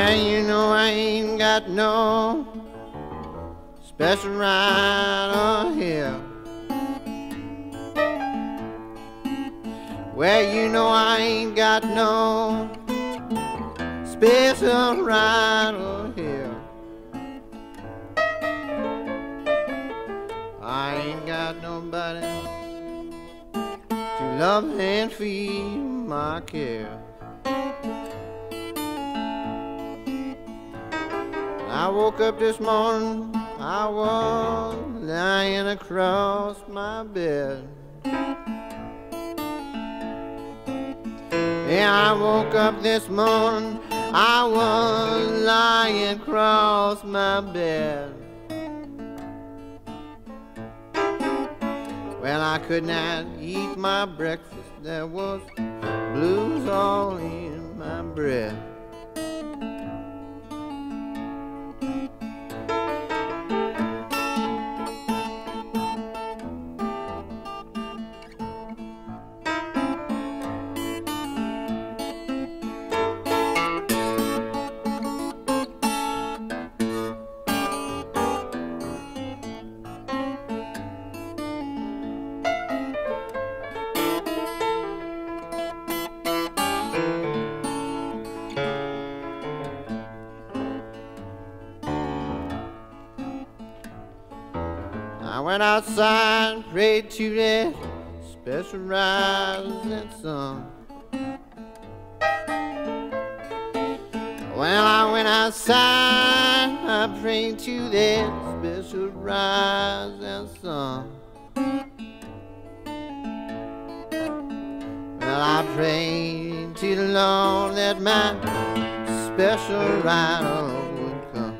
Well, you know I ain't got no special rider here. Well, you know I ain't got no special rider here. I ain't got nobody to love and feed my care. I woke up this morning, I was lying across my bed. Yeah, I woke up this morning, I was lying across my bed. Well, I could not eat my breakfast, there was blues all in my breath. I went outside, prayed to that special rising sun. Well, I went outside, I prayed to that special rising sun. Well, I prayed to the Lord that my special rider would come.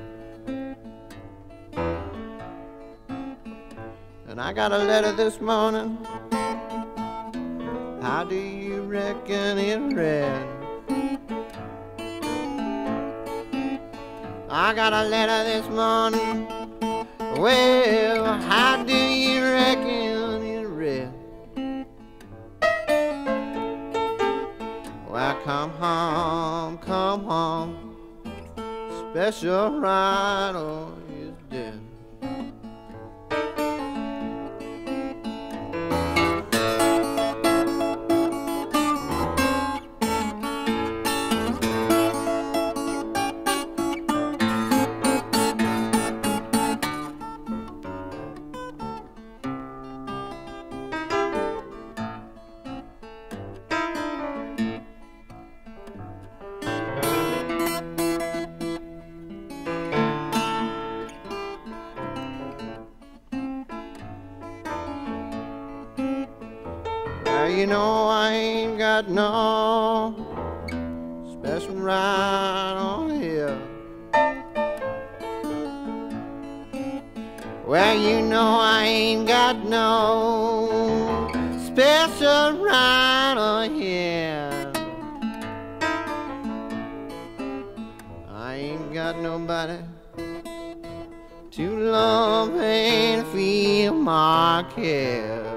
And I got a letter this morning. How do you reckon it read? I got a letter this morning. Well, how do you reckon it read? Well, come home, special rider is dead. You know I ain't got no special ride on here. Well, you know I ain't got no special ride on here. I ain't got nobody to love and feel my care.